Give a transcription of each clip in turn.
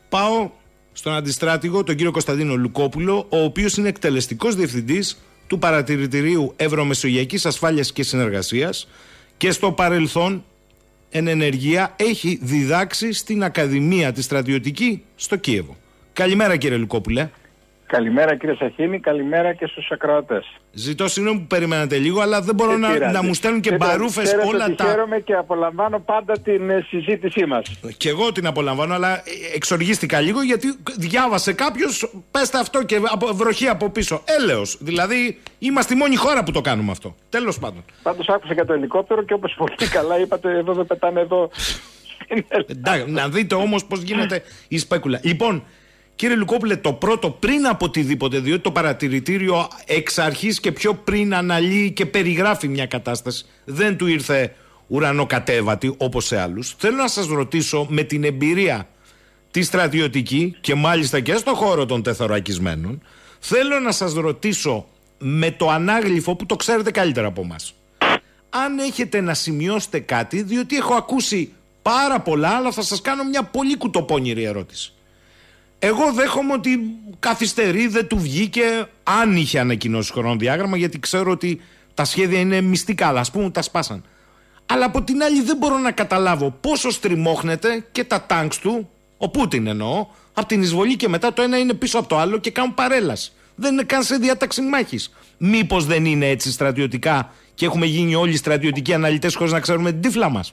Πάω στον αντιστράτηγο, τον κύριο Κωνσταντίνο Λουκόπουλο, ο οποίος είναι εκτελεστικός διευθυντής του Παρατηρητηρίου Ευρωμεσογειακής Ασφάλειας και Συνεργασίας και στο παρελθόν εν ενεργεία έχει διδάξει στην Ακαδημία τη Στρατιωτική στο Κίεβο. Καλημέρα κύριε Λουκόπουλε. Καλημέρα κύριε Σαχίνη, καλημέρα και στους ακροατές. Ζητώ συγγνώμη που περιμένατε λίγο, αλλά δεν μπορώ να μου στέλνουν και μπαρούφες όλα τα... Χαίρομαι και απολαμβάνω πάντα την συζήτησή μας. Και εγώ την απολαμβάνω, αλλά εξοργίστηκα λίγο γιατί διάβασε κάποιος, πέστε αυτό και βροχή από πίσω. Έλεος, δηλαδή είμαστε η μόνη χώρα που το κάνουμε αυτό. Τέλος πάντων. Πάντως άκουσα για το ελικόπτερο και όπως πολύ καλά είπατε, εδώ δεν πετάνε εδώ. Εντάξει, να δείτε όμως πώς γίνεται η σπέκουλα. Λοιπόν, κύριε Λουκόπουλε, το πρώτο πριν από οτιδήποτε, διότι το παρατηρητήριο εξ αρχής και πιο πριν αναλύει και περιγράφει μια κατάσταση, δεν του ήρθε ουρανοκατέβατη όπως σε άλλους. Θέλω να σας ρωτήσω, με την εμπειρία τη στρατιωτική και μάλιστα και στο χώρο των τεθωρακισμένων, θέλω να σας ρωτήσω με το ανάγλυφο που το ξέρετε καλύτερα από μας, αν έχετε να σημειώσετε κάτι, διότι έχω ακούσει πάρα πολλά, αλλά θα σας κάνω μια πολύ κουτοπώνηρη ερώτηση. Εγώ δέχομαι ότι καθυστερεί, δεν του βγήκε, αν είχε ανακοινώσει χρονοδιάγραμμα, γιατί ξέρω ότι τα σχέδια είναι μυστικά, αλλά ας πούμε τα σπάσαν. Αλλά από την άλλη δεν μπορώ να καταλάβω πόσο στριμώχνεται και τα τάγκς του, ο Πούτιν εννοώ, από την εισβολή και μετά το ένα είναι πίσω από το άλλο και κάνουν παρέλαση. Δεν είναι καν σε διάταξη μάχης. Μήπως δεν είναι έτσι στρατιωτικά και έχουμε γίνει όλοι στρατιωτικοί αναλυτές χωρίς να ξέρουμε την τύφλα μας?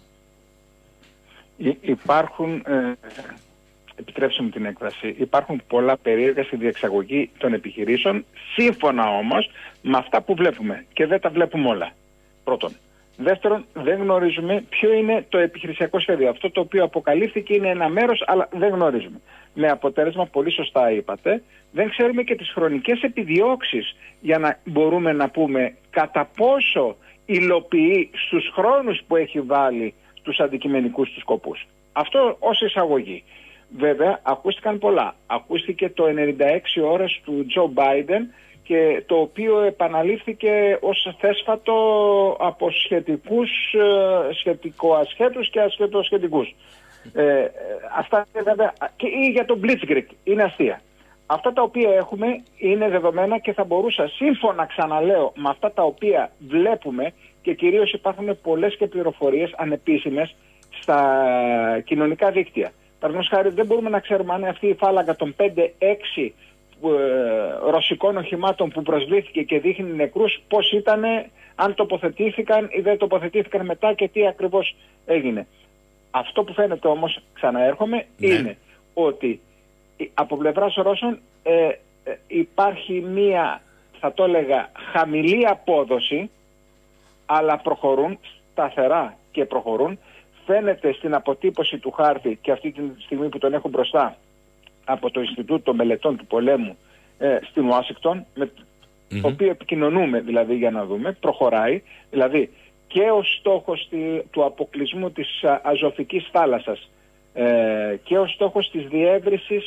Υπάρχουν... Επιτρέψτε μου την έκφραση, υπάρχουν πολλά περίεργα στη διεξαγωγή των επιχειρήσεων, σύμφωνα όμως με αυτά που βλέπουμε και δεν τα βλέπουμε όλα. Πρώτον. Δεύτερον, δεν γνωρίζουμε ποιο είναι το επιχειρησιακό σχέδιο. Αυτό το οποίο αποκαλύφθηκε είναι ένα μέρος, αλλά δεν γνωρίζουμε. Με αποτέλεσμα, πολύ σωστά είπατε, δεν ξέρουμε και τις χρονικές επιδιώξεις για να μπορούμε να πούμε κατά πόσο υλοποιεί στους χρόνους που έχει βάλει τους αντικειμενικούς τους σκοπούς. Αυτό ως εισαγωγή. Βέβαια, ακούστηκαν πολλά. Ακούστηκε το 96 ώρες του Τζο Μπάιντεν, και το οποίο επαναλήφθηκε ως θέσφατο από σχετικοασχέτους και ασχετοσχετικούς. Αυτά βέβαια, και ή για τον Blitzkrieg, είναι αστεία. Αυτά τα οποία έχουμε είναι δεδομένα και θα μπορούσα, σύμφωνα ξαναλέω με αυτά τα οποία βλέπουμε, και κυρίως υπάρχουν πολλές και πληροφορίες ανεπίσημες στα κοινωνικά δίκτυα. Παραδείγματος χάρη, δεν μπορούμε να ξέρουμε αν αυτή η φάλαγγα των 5-6 ρωσικών οχημάτων που προσβλήθηκε και δείχνει νεκρούς, πώς ήταν, αν τοποθετήθηκαν ή δεν τοποθετήθηκαν μετά και τι ακριβώς έγινε. Αυτό που φαίνεται όμως, ξαναέρχομαι, είναι ότι από πλευράς Ρώσων υπάρχει μία, θα το έλεγα, χαμηλή απόδοση, αλλά προχωρούν σταθερά και προχωρούν. Φαίνεται στην αποτύπωση του χάρτη, και αυτή τη στιγμή που τον έχω μπροστά από το Ινστιτούτο Μελετών του Πολέμου στην Ουάσιγκτον, με το οποίο επικοινωνούμε δηλαδή για να δούμε, προχωράει, δηλαδή και ο στόχος του αποκλεισμού της Αζωφικής θάλασσας και ο στόχος της διεύρυνσης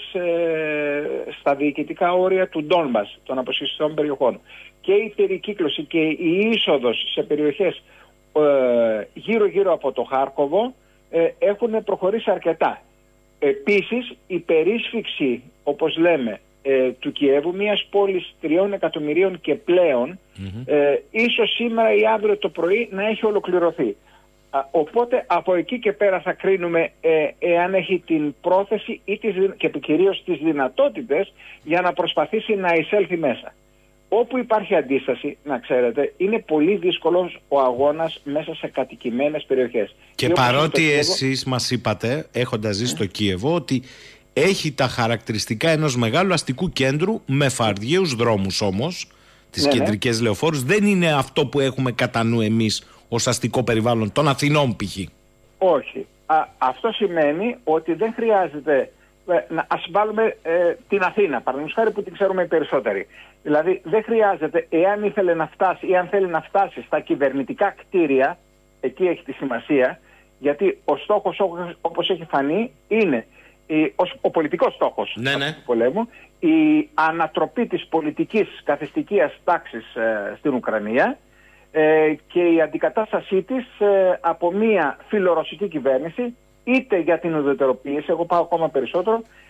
στα διοικητικά όρια του Ντόνμπας, των αποσχιστικών περιοχών, και η περικύκλωση και η είσοδος σε περιοχές γύρω-γύρω από το Χάρκοβο έχουν προχωρήσει αρκετά. Επίσης η περίσφυξη, όπως λέμε, του Κιέβου, μιας πόλης 3 εκατομμυρίων και πλέον, ίσως σήμερα ή αύριο το πρωί να έχει ολοκληρωθεί. Οπότε από εκεί και πέρα θα κρίνουμε εάν έχει την πρόθεση ή και κυρίως τις δυνατότητες για να προσπαθήσει να εισέλθει μέσα. Όπου υπάρχει αντίσταση, να ξέρετε, είναι πολύ δύσκολος ο αγώνας μέσα σε κατοικημένες περιοχές. Και παρότι εσείς μας είπατε, έχοντας ζήσει στο Κίεβο, ότι έχει τα χαρακτηριστικά ενός μεγάλου αστικού κέντρου με φαρδιαίους δρόμους όμως, τις κεντρικές λεωφόρους, δεν είναι αυτό που έχουμε κατά νου εμείς ως αστικό περιβάλλον των Αθηνών π.χ. Όχι. Αυτό σημαίνει ότι δεν χρειάζεται... Ας βάλουμε την Αθήνα, παραδείγματος χάρη, που την ξέρουμε οι περισσότεροι. Δηλαδή δεν χρειάζεται, εάν ήθελε να φτάσει ή αν θέλει να φτάσει στα κυβερνητικά κτίρια, εκεί έχει τη σημασία, γιατί ο στόχος, όπως έχει φανεί, είναι ο πολιτικός στόχος του πολέμου, η ανατροπή της πολιτικής καθιστικίας τάξης στην Ουκρανία και η αντικατάστασή της από μια φιλορωσική κυβέρνηση, είτε για την ουδετεροποίηση, εγώ πάω ακόμα περισσότερο,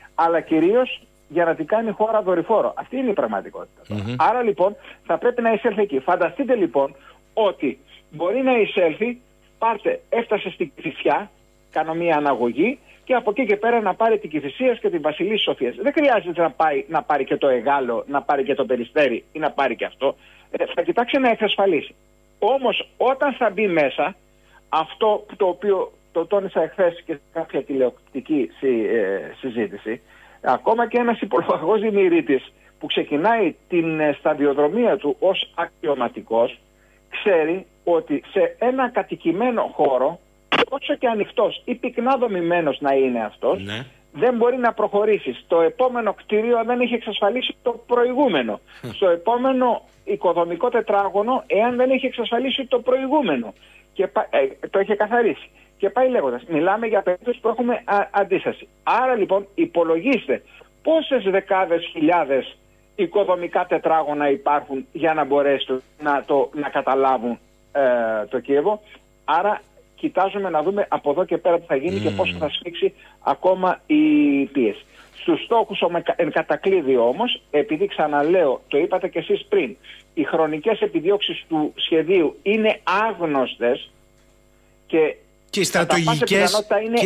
αλλά κυρίως για να την κάνει χώρα δορυφόρο. Αυτή είναι η πραγματικότητα. Άρα λοιπόν θα πρέπει να εισέλθει εκεί. Φανταστείτε λοιπόν ότι μπορεί να εισέλθει, έφτασε στην Κηφισιά, κάνω μια αναγωγή, και από εκεί και πέρα να πάρει την Κηφισίας και την Βασιλής Σοφίας. Δεν χρειάζεται να πάρει και το Εγάλο, να πάρει και το Περιστέρι ή να πάρει και αυτό. Θα κοιτάξει να εξασφαλίσει. Όμως όταν θα μπει μέσα, αυτό το οποίο το τόνισα εχθές και σε κάποια τηλεοπτική συζήτηση, ακόμα και ένας υπολογαγός Δημηρίτης που ξεκινάει την σταδιοδρομία του ως αξιωματικός, ξέρει ότι σε ένα κατοικημένο χώρο, όσο και ανοιχτός ή πυκνά δομημένος να είναι αυτός, δεν μπορεί να προχωρήσει. Στο επόμενο κτίριο δεν έχει εξασφαλίσει το προηγούμενο. Στο επόμενο οικοδομικό τετράγωνο, εάν δεν έχει εξασφαλίσει το προηγούμενο. Και το έχει καθαρίσει. Και πάει λέγοντας. Μιλάμε για περίπτωση που έχουμε αντίσταση. Άρα λοιπόν υπολογίστε πόσες δεκάδες χιλιάδες οικοδομικά τετράγωνα υπάρχουν για να μπορέσουν να καταλάβουν το Κίεβο. Άρα κοιτάζουμε να δούμε από εδώ και πέρα τι θα γίνει και πόσο θα σφίξει ακόμα η πίεση. Στους στόχους εν κατακλείδη όμως, επειδή ξαναλέω, το είπατε και εσείς πριν, οι χρονικές επιδιώξεις του σχεδίου είναι άγνωστες και οι στρατηγικές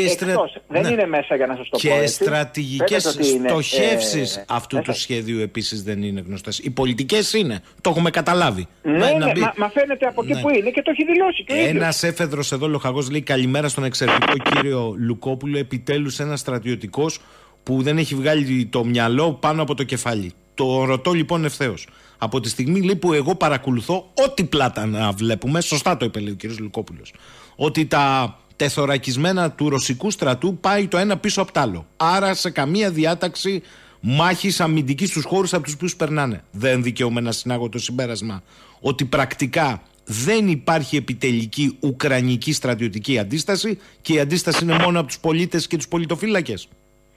δεν είναι μέσα, για να σας το πω έτσι. Και στρατηγικές στοχεύσεις αυτού του σχεδίου επίσης δεν είναι γνωστές. Οι πολιτικές είναι, το έχουμε καταλάβει. Μα φαίνεται από εκεί που είναι και το έχει δηλώσει. Ένας έφεδρος εδώ λοχαγός λέει καλημέρα στον εξαιρετικό κύριο Λουκόπουλο. Επιτέλους ένας στρατιωτικός που δεν έχει βγάλει το μυαλό πάνω από το κεφάλι. Το ρωτώ λοιπόν ευθέως. Από τη στιγμή λέει, που εγώ παρακολουθώ ό,τι πλάτα να βλέπουμε, σωστά το είπε λέει ο κύριος Λουκόπουλος, ότι τα τεθωρακισμένα του ρωσικού στρατού πάει το ένα πίσω από το άλλο. Άρα σε καμία διάταξη μάχης αμυντικής στους χώρους από τους οποίους περνάνε. Δεν δικαιούμαι να συνάγω το συμπέρασμα ότι πρακτικά δεν υπάρχει επιτελική ουκρανική στρατιωτική αντίσταση και η αντίσταση είναι μόνο από τους πολίτες και τους πολιτοφύλακες.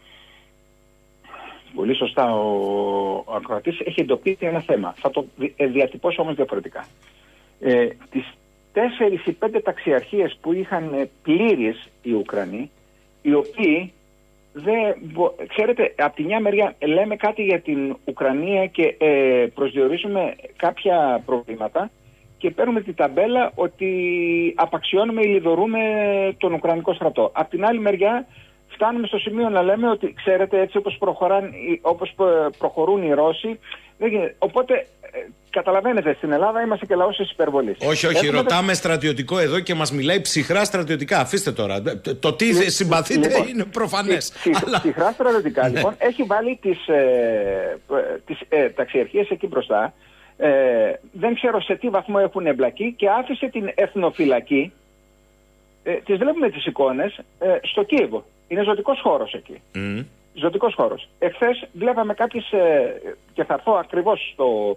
Πολύ σωστά ο ακροατής έχει εντοπίσει ένα θέμα. Θα το διατυπώσω όμως διαφορετικά. Τις 4 ή 5 ταξιαρχίες που είχαν πλήρεις οι Ουκρανοί, οι οποίοι ξέρετε, από τη μια μεριά λέμε κάτι για την Ουκρανία και προσδιορίζουμε κάποια προβλήματα και παίρνουμε την ταμπέλα ότι απαξιώνουμε ή λιδωρούμε τον Ουκρανικό στρατό. Από την άλλη μεριά φτάνουμε στο σημείο να λέμε ότι ξέρετε, έτσι όπως προχωρούν οι Ρώσοι, δεν γίνεται. Οπότε καταλαβαίνετε, στην Ελλάδα είμαστε και λαός της υπερβολής. Όχι, ρωτάμε στρατιωτικό εδώ και μας μιλάει ψυχρά στρατιωτικά. Αφήστε τώρα. Το τι συμπαθείτε λοιπόν, είναι προφανές. Ψυχρά στρατιωτικά λοιπόν έχει βάλει τις ταξιαρχίες εκεί μπροστά. Δεν ξέρω σε τι βαθμό έχουν εμπλακεί και άφησε την εθνοφυλακή. Τις βλέπουμε τις εικόνες στο Κίεβο. Είναι ζωτικός χώρος εκεί. Ζωτικός χώρος. Εχθές βλέπαμε κάποιες, και θα έρθω ακριβώς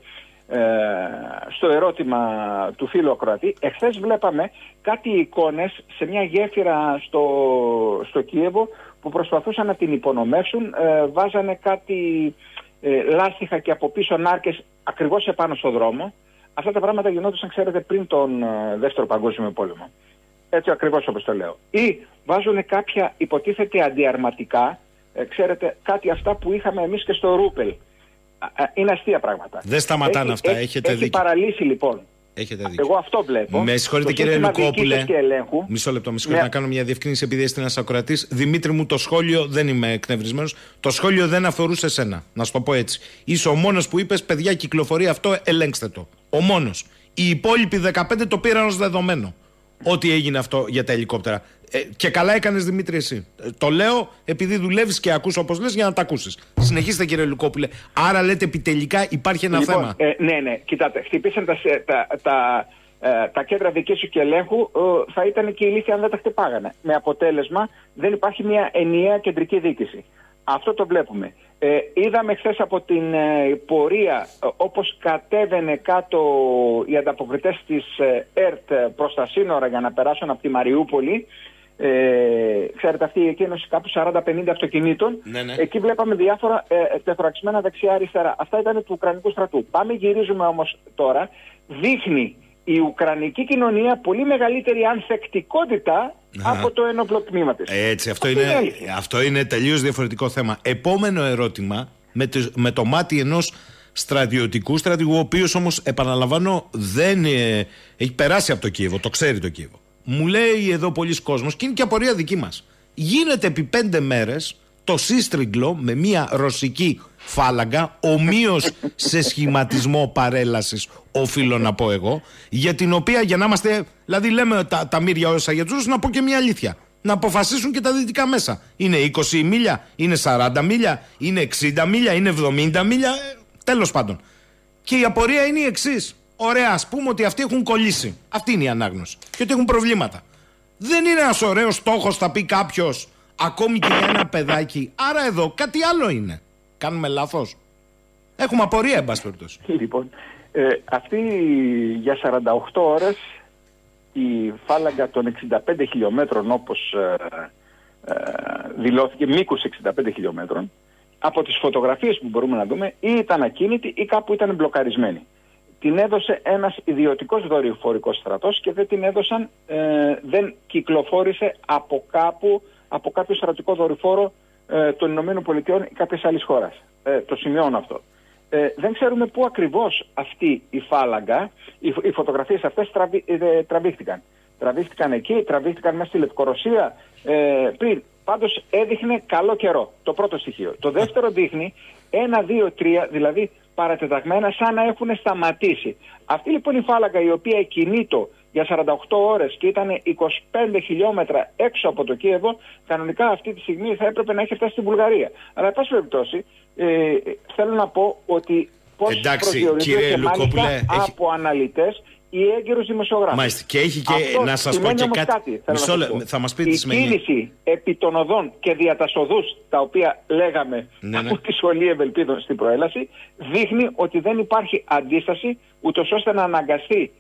στο ερώτημα του φίλου ακροατή, εχθές βλέπαμε κάτι εικόνες σε μια γέφυρα στο Κίεβο που προσπαθούσαν να την υπονομεύσουν, βάζανε κάτι λάστιχα και από πίσω νάρκες ακριβώς επάνω στο δρόμο. Αυτά τα πράγματα γινόντουσαν, ξέρετε, πριν τον Δεύτερο Παγκόσμιο Πόλεμο. Έτσι ακριβώς όπως το λέω. Ή βάζουν κάποια υποτίθεται αντιαρματικά, ξέρετε, κάτι αυτά που είχαμε εμείς και στο Ρούπελ. Είναι αστεία πράγματα. Δεν σταματάνε αυτά, έχετε δίκιο. Έχει παραλύσει λοιπόν. Έχετε δίκιο. Εγώ αυτό βλέπω. Με συγχωρείτε κύριε Λουκόπουλε. Μισό λεπτό, να κάνω μια διευκρίνηση επειδή είστε ένας ακροατής. Δημήτρη μου, το σχόλιο, δεν είμαι εκνευρισμένος, το σχόλιο δεν αφορούσε εσένα. Να σου το πω έτσι. Είσαι ο μόνος που είπες, παιδιά, κυκλοφορεί αυτό, ελέγξτε το. Ο μόνος. Οι υπόλοιποι 15 το πήραν ως δεδομένο. Ό,τι έγινε αυτό για τα ελικόπτερα. Και καλά έκανες Δημήτρη εσύ. Το λέω επειδή δουλεύεις και ακούς όπως λες για να τα ακούσεις. Συνεχίστε κύριε Λουκόπουλε. Άρα λέτε επιτελικά υπάρχει ένα θέμα. Ναι. Κοιτάτε, χτυπήσαν τα κέντρα δικήσεως και ελέγχου, θα ήταν και ηλίθεια αν δεν τα χτυπάγανε. Με αποτέλεσμα δεν υπάρχει μια ενιαία κεντρική διοίκηση. Αυτό το βλέπουμε. Είδαμε χθες από την πορεία όπως κατέβαινε κάτω οι ανταποκριτές της ΕΡΤ προς τα σύνορα για να περάσουν από τη Μαριούπολη. Ξέρετε, αυτή η εκκίνηση κάπου 40-50 αυτοκινήτων. Ναι. Εκεί βλέπαμε διάφορα τεθωρακισμένα δεξιά-αριστερά. Αυτά ήταν του Ουκρανικού στρατού. Γυρίζουμε όμως τώρα. Δείχνει η Ουκρανική κοινωνία πολύ μεγαλύτερη ανθεκτικότητα από το ένοπλο τμήμα της. Έτσι, αυτό είναι τελείως διαφορετικό θέμα. Επόμενο ερώτημα, με το μάτι ενός στρατιωτικού στρατηγού, ο οποίος όμως, επαναλαμβάνω, δεν έχει περάσει από το Κίεβο, το ξέρει το Κίεβο. Μου λέει εδώ πολλοί κόσμος, και είναι και απορία δική μας, γίνεται επί 5 μέρες το σύστριγγλο με μια ρωσική φάλαγγα, ομοίως σε σχηματισμό παρέλασης, οφείλω να πω εγώ, για την οποία, για να είμαστε, δηλαδή λέμε τα μύρια όσα για τους, να πω και μια αλήθεια. Να αποφασίσουν και τα δυτικά μέσα. Είναι 20 μίλια, είναι 40 μίλια, είναι 60 μίλια, είναι 70 μίλια, τέλος πάντων. Και η απορία είναι η εξής. Ωραία, ας πούμε ότι αυτοί έχουν κολλήσει. Αυτή είναι η ανάγνωση. Και ότι έχουν προβλήματα. Δεν είναι ένας ωραίος στόχος, θα πει κάποιος, ακόμη και για ένα παιδάκι. Άρα εδώ κάτι άλλο είναι. Κάνουμε λάθος? Έχουμε απορία, εν πάση περιπτώσει. Λοιπόν, αυτή για 48 ώρες η φάλαγγα των 65 χιλιόμετρων, όπως δηλώθηκε, μήκους 65 χιλιόμετρων, από τις φωτογραφίες που μπορούμε να δούμε, ή ήταν ακίνητη ή κάπου ήταν μπλοκαρισμένη. Την έδωσε ένας ιδιωτικός δορυφορικός στρατός και δεν την έδωσαν, δεν κυκλοφόρησε από κάποιο στρατικό δορυφόρο των Ηνωμένων Πολιτειών ή κάποιες άλλες χώρες. Το σημειώνω αυτό. Δεν ξέρουμε πού ακριβώς αυτή η φάλαγγα, οι φωτογραφίες αυτές τραβήχτηκαν. Τραβήχτηκαν εκεί, τραβήχτηκαν μέσα στη Λευκορωσία πριν. Πάντως έδειχνε καλό καιρό, το πρώτο στοιχείο. Το δεύτερο δείχνει 1, 2, 3, δηλαδή παρατεταγμένα, σαν να έχουν σταματήσει. Αυτή λοιπόν η φάλαγγα, η οποία κινείται για 48 ώρες και ήταν 25 χιλιόμετρα έξω από το Κίεβο, κανονικά αυτή τη στιγμή θα έπρεπε να έχει φτάσει στην Βουλγαρία. Αλλά εν πάση περιπτώσει, θέλω να πω ότι πώς προσδιορίζεται και μάλιστα από αναλυτές ή έγκαιρους δημοσιογράφους. Μάλιστα. Και έχει και αυτό να σας πω και κάτι. Θα μας πείτε τι σημαίνει. Η κίνηση επί των οδών και δια τα οδούς, τα οποία λέγαμε από τη σχολή Ευελπίδων στην προέλαση, δείχνει ότι δεν υπάρχει αντίσταση, ούτως ώστε να αναγκαστεί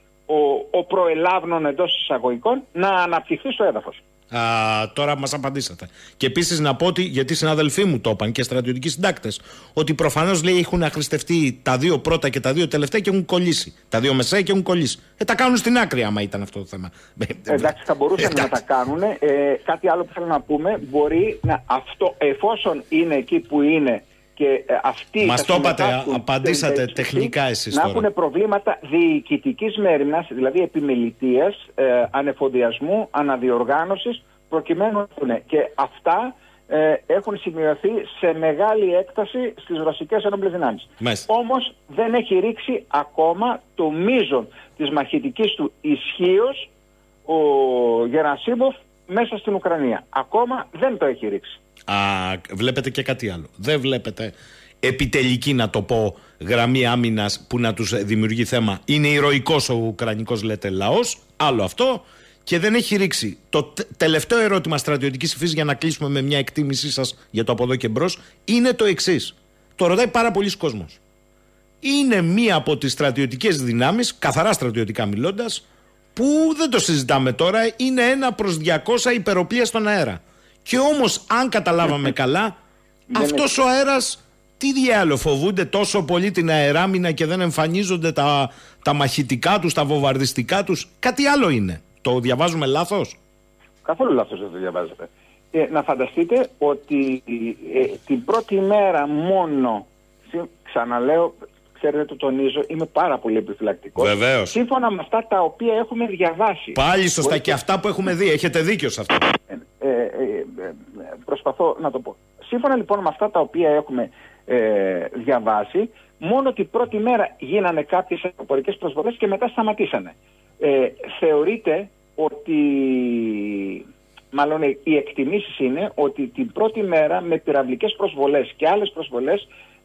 ο προελάβνων εντός εισαγωγικών να αναπτυχθεί στο έδαφος. Τώρα μας απαντήσατε. Και επίσης να πω ότι, γιατί οι συναδελφοί μου το είπαν και στρατιωτικοί συντάκτες, ότι προφανώς λέει έχουν αχρηστευτεί τα 2 πρώτα και τα 2 τελευταία και έχουν κολλήσει. Τα 2 μεσαία και έχουν κολλήσει. Τα κάνουν στην άκρη, άμα ήταν αυτό το θέμα. Εντάξει, θα μπορούσαν να τα κάνουν. Κάτι άλλο που θέλω να πούμε, μπορεί να αυτό, εφόσον είναι εκεί που είναι και αυτοί. Μας το είπατε, απαντήσατε τεχνικά εσείς να τώρα. Έχουν προβλήματα διοικητικής μέριμνας, δηλαδή επιμελητίας, ανεφοδιασμού, αναδιοργάνωσης, προκειμένου να έχουν. Και αυτά έχουν σημειωθεί σε μεγάλη έκταση στις ρωσικές ενόπλες δυνάμεις. Όμως δεν έχει ρίξει ακόμα το μείζον της μαχητικής του ισχύος ο Γερασίμοφ μέσα στην Ουκρανία. Ακόμα δεν το έχει ρίξει. Βλέπετε και κάτι άλλο. Δεν βλέπετε επιτελική, να το πω, γραμμή άμυνας που να τους δημιουργεί θέμα. Είναι ηρωικός ο ουκρανικός, λέτε, λαός. Άλλο αυτό. Και δεν έχει ρίξει. Το τελευταίο ερώτημα στρατιωτικής υφής, για να κλείσουμε με μια εκτίμησή σας για το από εδώ και μπρος, είναι το εξής. Το ρωτάει πάρα πολλοί κόσμος. Είναι μία από τις στρατιωτικές δυνάμεις, καθαρά στρατιωτικά μιλώντας, που δεν το συζητάμε τώρα, είναι 1 προς 200 υπεροπλία στον αέρα. Και όμως, αν καταλάβαμε καλά, αυτός ο αέρας, τι διάλογο, φοβούνται τόσο πολύ την αεράμινα και δεν εμφανίζονται τα μαχητικά τους, τα βομβαρδιστικά τους? Κάτι άλλο είναι. Το διαβάζουμε λάθος? Καθόλου λάθος δεν το διαβάζετε. Να φανταστείτε ότι την πρώτη μέρα μόνο, ξαναλέω, ξέρετε, το τονίζω, είμαι πάρα πολύ επιφυλακτικός. Βεβαίως. Σύμφωνα με αυτά τα οποία έχουμε διαβάσει. Πάλι σωστά, και αυτά που έχουμε δει. Έχετε δίκιο σε αυτό. Προσπαθώ να το πω. Σύμφωνα λοιπόν με αυτά τα οποία έχουμε διαβάσει, μόνο την πρώτη μέρα γίνανε κάποιες αεροπορικές προσβολές και μετά σταματήσανε. Θεωρείται ότι, μάλλον οι εκτιμήσεις είναι ότι την πρώτη μέρα με πυραυλικές προσβολές και άλλες προσβολές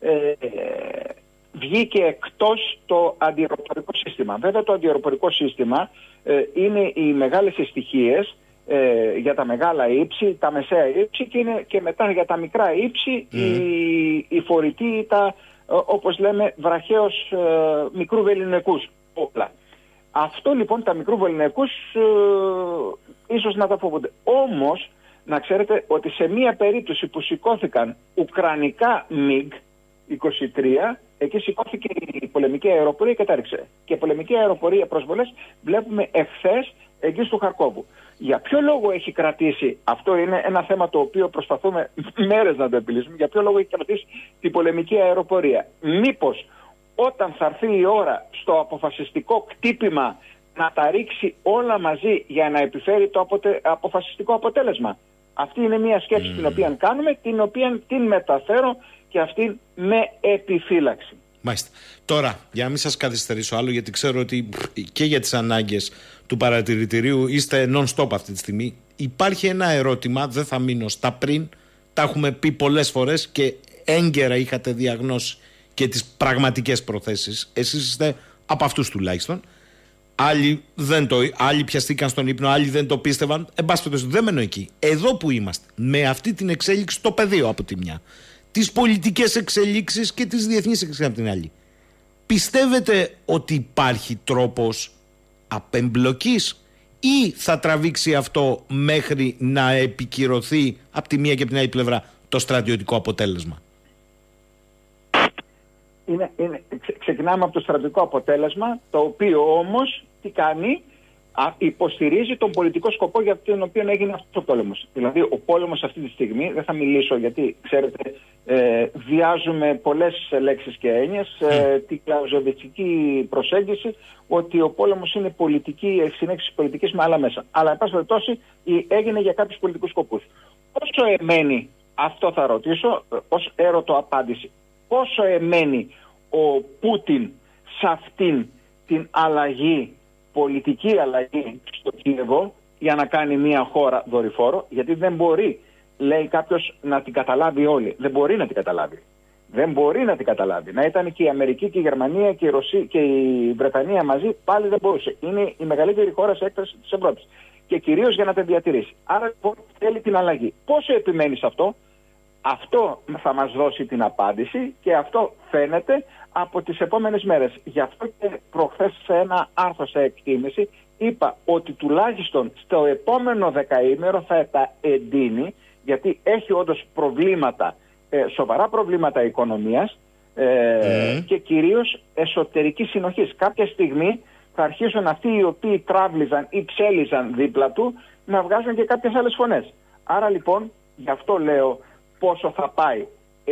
βγήκε εκτός το αντιαεροπορικό σύστημα. Βέβαια το αντιαεροπορικό σύστημα είναι οι μεγάλες στοιχείες για τα μεγάλα ύψη, τα μεσαία ύψη και μετά για τα μικρά ύψη η φορητή, όπως λέμε, βραχαίως μικρού βεληνικούς όπλα. Αυτό λοιπόν τα μικρού βεληνικούς ίσως να τα φοβούνται. Όμως να ξέρετε ότι σε μία περίπτωση που σηκώθηκαν ουκρανικά MiG-23, εκεί σηκώθηκε η πολεμική αεροπορία και τα έριξε. Και πολεμική αεροπορία προσβολές βλέπουμε εχθές εκεί του Χαρκόβου. Για ποιο λόγο έχει κρατήσει, αυτό είναι ένα θέμα το οποίο προσπαθούμε μέρες να το επιλύσουμε, για ποιο λόγο έχει κρατήσει την πολεμική αεροπορία? Μήπως όταν θα έρθει η ώρα στο αποφασιστικό κτύπημα να τα ρίξει όλα μαζί για να επιφέρει το αποφασιστικό αποτέλεσμα? Αυτή είναι μια σκέψη την οποία κάνουμε, την οποία την μεταφέρω και αυτή με επιφύλαξη. Μάλιστα. Τώρα, για να μην σας καθυστερήσω άλλο, γιατί ξέρω ότι και για τις ανάγκες του παρατηρητηρίου είστε non-stop αυτή τη στιγμή, υπάρχει ένα ερώτημα, δεν θα μείνω στα πριν, τα έχουμε πει πολλές φορές και έγκαιρα είχατε διαγνώσει και τις πραγματικές προθέσεις. Εσείς είστε από αυτούς τουλάχιστον. Άλλοι πιαστήκαν στον ύπνο, άλλοι δεν το πίστευαν. Εν πάση περιπτώσει, δεν μένω εκεί. Εδώ που είμαστε, με αυτή την εξέλιξη στο πεδίο από τη μια, τις πολιτικές εξελίξεις και τις διεθνείς εξελίξεις από την άλλη, πιστεύετε ότι υπάρχει τρόπος απεμπλοκής ή θα τραβήξει αυτό μέχρι να επικυρωθεί από τη μία και από την άλλη πλευρά το στρατιωτικό αποτέλεσμα? Ξεκινάμε από το στρατιωτικό αποτέλεσμα, το οποίο όμως τι κάνει? Υποστηρίζει τον πολιτικό σκοπό για τον οποίο έγινε αυτός ο πόλεμος. Δηλαδή ο πόλεμος αυτή τη στιγμή, δεν θα μιλήσω γιατί ξέρετε βιάζουμε πολλές λέξεις και έννοιες, την κλαουζοβιτσική προσέγγιση ότι ο πόλεμος είναι πολιτική, συνέχιση πολιτικής με άλλα μέσα. Αλλά εν πάση περιπτώσει έγινε για κάποιους πολιτικούς σκοπούς. Πόσο εμένει, αυτό θα ρωτήσω ως έρωτο απάντηση, πόσο εμένει ο Πούτιν σε αυτήν την αλλαγή, πολιτική αλλαγή στο Κίεβο για να κάνει μια χώρα δορυφόρο? Γιατί δεν μπορεί, λέει κάποιος, να την καταλάβει όλη. Δεν μπορεί να την καταλάβει. Δεν μπορεί να την καταλάβει. Να ήταν και η Αμερική και η Γερμανία και η Ρωσία και η Βρετανία μαζί, πάλι δεν μπορούσε. Είναι η μεγαλύτερη χώρα σε έκταση της Ευρώπης. Και κυρίως για να την διατηρήσει. Άρα λοιπόν θέλει την αλλαγή. Πόσο επιμένει σε αυτό? Αυτό θα μας δώσει την απάντηση και αυτό φαίνεται από τις επόμενες μέρες. Γι' αυτό και προχθές σε ένα άρθρο σε εκτίμηση είπα ότι τουλάχιστον στο επόμενο δεκαήμερο θα τα εντείνει, γιατί έχει όντως προβλήματα, σοβαρά προβλήματα οικονομίας και κυρίως εσωτερικής συνοχής. Κάποια στιγμή θα αρχίσουν αυτοί οι οποίοι τράβλιζαν ή ψέλιζαν δίπλα του να βγάζουν και κάποιες άλλες φωνές. Άρα λοιπόν, γι' αυτό λέω πόσο θα πάει.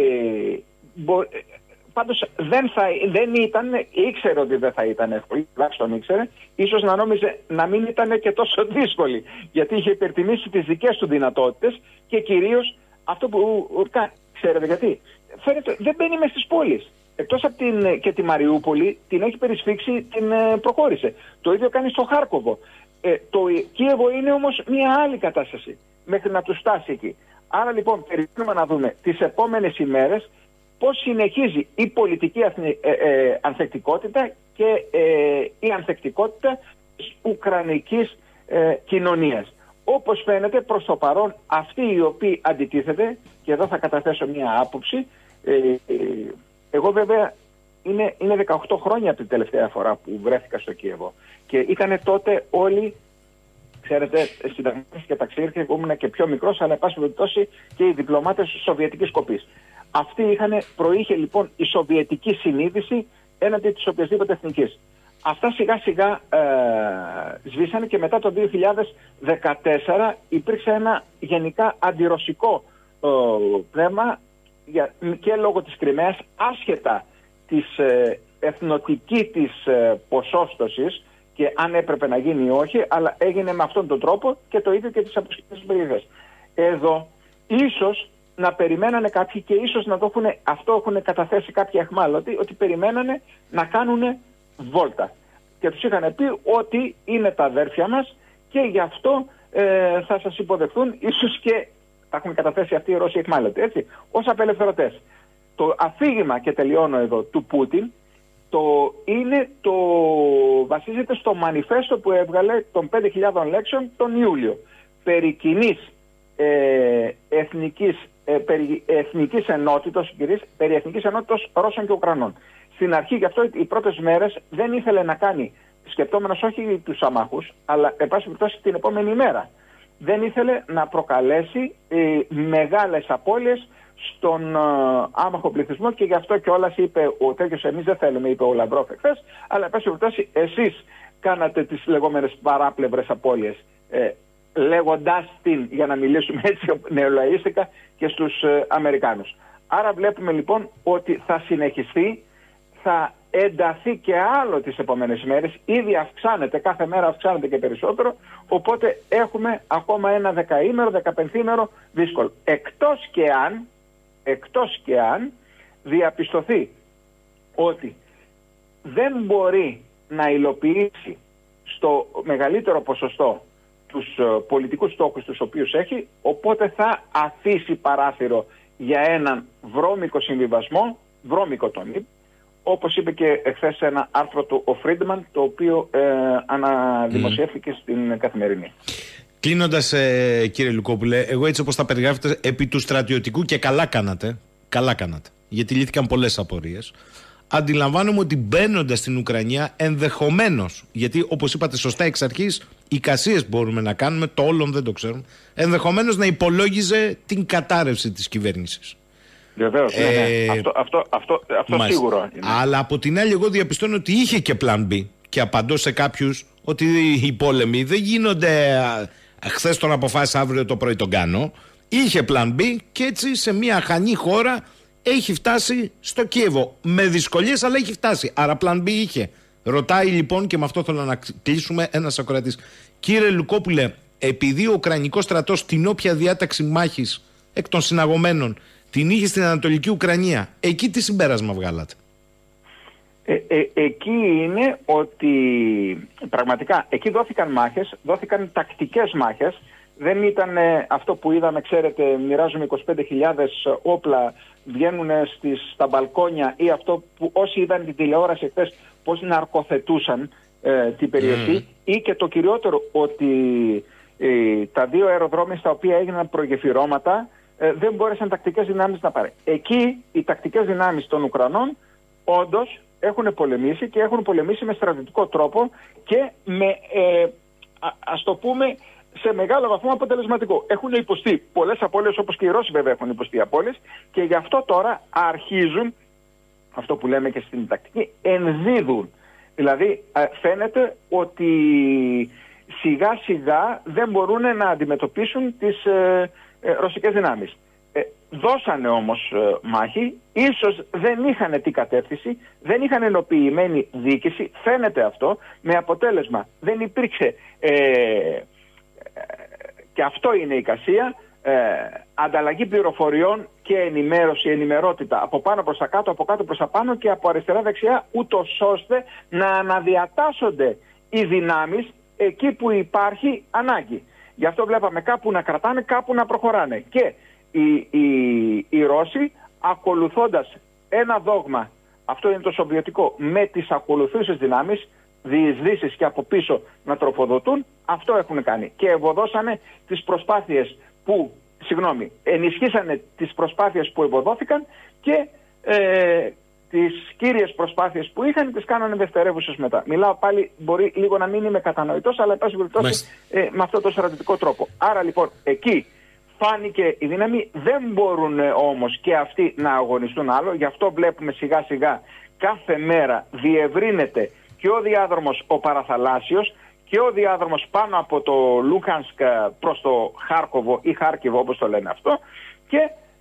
Πάντως δεν ήταν, ήξερε ότι δεν θα ήταν εύκολη, τουλάχιστον ήξερε, ίσως να νόμιζε να μην ήταν και τόσο δύσκολη, γιατί είχε υπερτιμήσει τις δικές του δυνατότητες και κυρίως αυτό που κάνει. Ξέρετε γιατί? Φαίνεται δεν μπαίνει μες στις πόλεις. Εκτός από και τη Μαριούπολη, την έχει περισφίξει, την προχώρησε. Το ίδιο κάνει στο Χάρκοβο. Το Κίεβο είναι όμως μια άλλη κατάσταση μέχρι να του φτάσει εκεί. Άρα λοιπόν περιμένουμε να δούμε τις επόμενες ημέρες πώς συνεχίζει η πολιτική ανθεκτικότητα και η ανθεκτικότητα της ουκρανικής κοινωνίας. Όπως φαίνεται προς το παρόν αυτοί οι οποίοι αντιτίθεται, και εδώ θα καταθέσω μια άποψη, εγώ βέβαια είναι 18 χρόνια από την τελευταία φορά που βρέθηκα στο Κίεβο και ήταν τότε όλοι, ξέρετε, συνταγματικές και ταξίρχες, εγώ ήμουν και πιο μικρός, αλλά εν πάση περιπτώσει και οι διπλωμάτες της Σοβιετικής Κοπής. Αυτή προείχε λοιπόν η σοβιετική συνείδηση έναντι της οποιασδήποτε εθνικής. Αυτά σιγά σιγά σβήσανε και μετά το 2014 υπήρξε ένα γενικά αντιρωσικό πνεύμα και λόγω της Κριμαίας, άσχετα της εθνοτική της ποσόστοσης και αν έπρεπε να γίνει ή όχι, αλλά έγινε με αυτόν τον τρόπο και το ίδιο και τις αποσχετικές περιοχές. Εδώ ίσως να περιμένανε κάποιοι και ίσως να το έχουν καταθέσει κάποιοι αιχμάλωτοι, ότι περιμένανε να κάνουν βόλτα. Και τους είχαν πει ότι είναι τα αδέρφια μας και γι' αυτό θα σας υποδεχθούν, ίσως και τα έχουν καταθέσει αυτοί οι Ρώσοι αιχμάλωτοι, έτσι, ως απελευθερωτές. Το αφήγημα, και τελειώνω εδώ, του Πούτιν, βασίζεται στο μανιφέστο που έβγαλε των 5.000 λέξεων τον Ιούλιο. Περί κοινής εθνικής ενότητος, περί εθνικής ενότητος Ρώσων και Ουκρανών. Στην αρχή, γι' αυτό οι πρώτες μέρες δεν ήθελε να κάνει, σκεπτόμενος όχι τους αμάχους, αλλά εν πάση περιπτώσει την επόμενη μέρα. Δεν ήθελε να προκαλέσει μεγάλες απώλειες στον άμαχο πληθυσμό, και γι' αυτό κιόλας είπε ο τέτοιος, εμείς δεν θέλουμε, είπε ο Λαυρόφ εχθές, αλλά εν πάση περιπτώσει εσείς κάνατε τις λεγόμενες παράπλευρες απώλειες, λέγοντας την, για να μιλήσουμε έτσι νεολαίστικα, και στους Αμερικάνους. Άρα βλέπουμε λοιπόν ότι θα συνεχιστεί, θα ενταθεί και άλλο τις επόμενες μέρες, ήδη αυξάνεται, κάθε μέρα αυξάνεται και περισσότερο, οπότε έχουμε ακόμα ένα 10ήμερο, 15ήμερο δύσκολο. Εκτός και αν διαπιστωθεί ότι δεν μπορεί να υλοποιήσει στο μεγαλύτερο ποσοστό τους πολιτικούς στόχους τους οποίους έχει, οπότε θα αφήσει παράθυρο για έναν βρώμικο συμβιβασμό, βρώμικο τον είπε, όπως είπε και εχθές ένα άρθρο του ο Φρίντμαν, το οποίο αναδημοσιεύθηκε στην Καθημερινή. Κλείνοντας, κύριε Λουκόπουλε, εγώ έτσι όπως τα περιγράφετε επί του στρατιωτικού, και καλά κάνατε, γιατί λύθηκαν πολλές απορίες. Αντιλαμβάνομαι ότι μπαίνοντας στην Ουκρανία, ενδεχομένως, γιατί όπως είπατε σωστά εξ αρχής, εικασίες μπορούμε να κάνουμε, το όλον δεν το ξέρουμε, ενδεχομένως να υπολόγιζε την κατάρρευση της κυβέρνησης. Βεβαίως, αυτό σίγουρο είναι. Αλλά από την άλλη, εγώ διαπιστώνω ότι είχε και πλάν B, και απαντώ σε κάποιους ότι οι πόλεμοι δεν γίνονται χθες τον αποφάσισα, αύριο το πρωί τον κάνω. Είχε πλάν B, και έτσι σε μια χανή χώρα έχει φτάσει στο Κίεβο. Με δυσκολίες, αλλά έχει φτάσει. Άρα πλάν B είχε. Ρωτάει λοιπόν, και με αυτό θέλω να κλείσουμε, ένας ακροατής. Κύριε Λουκόπουλε, επειδή ο Ουκρανικός στρατός την όποια διάταξη μάχης εκ των συναγωμένων την είχε στην Ανατολική Ουκρανία, εκεί τι συμπέρασμα βγάλατε? Εκεί είναι ότι πραγματικά εκεί δόθηκαν μάχες, δόθηκαν τακτικές μάχες. Δεν ήταν αυτό που είδαμε, ξέρετε, μοιράζουμε 25.000 όπλα, βγαίνουν στα μπαλκόνια, ή αυτό που όσοι είδαν την τηλεόραση χθες, πώς ναρκοθετούσαν την περιοχή, ή και το κυριότερο, ότι τα δύο αεροδρόμια στα οποία έγιναν προγεφυρώματα δεν μπόρεσαν τακτικές δυνάμεις να πάρει. Εκεί οι τακτικές δυνάμεις των Ουκρανών όντως έχουν πολεμήσει, και έχουν πολεμήσει με στρατιωτικό τρόπο και με, ας το πούμε, σε μεγάλο βαθμό αποτελεσματικό. Έχουν υποστεί πολλές απώλειες, όπως και οι Ρώσοι βέβαια έχουν υποστεί απώλειες, και γι' αυτό τώρα αρχίζουν, αυτό που λέμε και στην τακτική, ενδίδουν. Δηλαδή φαίνεται ότι σιγά σιγά δεν μπορούν να αντιμετωπίσουν τις ρωσικές δυνάμεις. Δώσανε όμως μάχη, ίσως δεν είχαν την κατεύθυνση, δεν είχαν ενοποιημένη διοίκηση, φαίνεται αυτό, με αποτέλεσμα δεν υπήρξε, και αυτό είναι η εικασία, ανταλλαγή πληροφοριών και ενημερότητα από πάνω προς τα κάτω, από κάτω προς τα πάνω και από αριστερά δεξιά, ούτως ώστε να αναδιατάσσονται οι δυνάμεις εκεί που υπάρχει ανάγκη. Γι' αυτό βλέπαμε κάπου να κρατάνε, κάπου να προχωράνε. Και οι Ρώσοι, ακολουθώντας ένα δόγμα, αυτό είναι το σοβιετικό, με τις ακολουθούσες δυνάμεις, διεισδύσεις και από πίσω να τροφοδοτούν, αυτό έχουν κάνει. Και ευωδώσανε τις προσπάθειες που, ενισχύσανε τις προσπάθειες που ευωδόθηκαν, και τις κύριες προσπάθειες που είχαν τις κάνανε δευτερεύουσες μετά. Μιλάω πάλι, μπορεί λίγο να μην είμαι κατανοητός, αλλά εν πάση περιπτώσει με αυτό το στρατιωτικό τρόπο. Άρα λοιπόν εκεί φάνηκε η δύναμη, δεν μπορούν όμως και αυτοί να αγωνιστούν άλλο, γι' αυτό βλέπουμε σιγά σιγά κάθε μέρα διευρύνεται και ο διάδρομος ο παραθαλάσσιος και ο διάδρομος πάνω από το Λούχανσκ προς το Χάρκοβο ή Χάρκιβο, όπως το λένε αυτό, και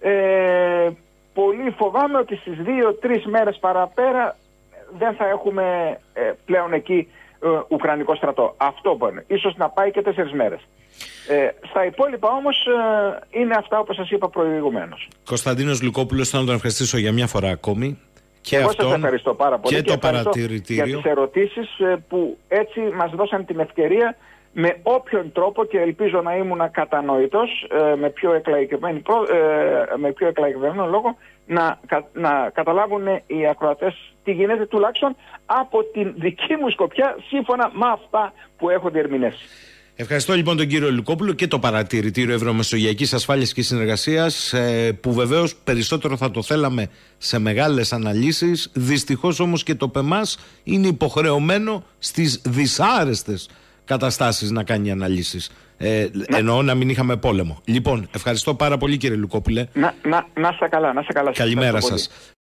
πολύ φοβάμαι ότι στις 2-3 μέρες παραπέρα δεν θα έχουμε πλέον εκεί Ουκρανικό στρατό. Αυτό μπορεί. Ίσως να πάει και 4 μέρες. Στα υπόλοιπα όμως είναι αυτά όπως σας είπα προηγουμένως. Κωνσταντίνος Λουκόπουλος, θέλω να τον ευχαριστήσω για μια φορά ακόμη. Και εγώ σας ευχαριστώ πάρα πολύ και το παρατηρητήριο για τις ερωτήσεις που έτσι μας δώσαν την ευκαιρία με όποιον τρόπο, και ελπίζω να ήμουν κατανοητός, με πιο εκλαϊκευμένο λόγο, να καταλάβουν οι ακροατές τι γίνεται, τουλάχιστον από την δική μου σκοπιά, σύμφωνα με αυτά που έχω διερμηνεύσει. Ευχαριστώ λοιπόν τον κύριο Λουκόπουλο και το Παρατηρητήριο Ευρωμεσογειακής Ασφάλειας και Συνεργασίας, που βεβαίως περισσότερο θα το θέλαμε σε μεγάλες αναλύσεις. Δυστυχώς όμως και το ΠΕΜΑΣ είναι υποχρεωμένο στις δυσάρεστες καταστάσεις να κάνει αναλύσεις. Εννοώ να μην είχαμε πόλεμο. Λοιπόν, ευχαριστώ πάρα πολύ, κύριε Λουκόπουλε. Να είστε καλά. Καλημέρα σας.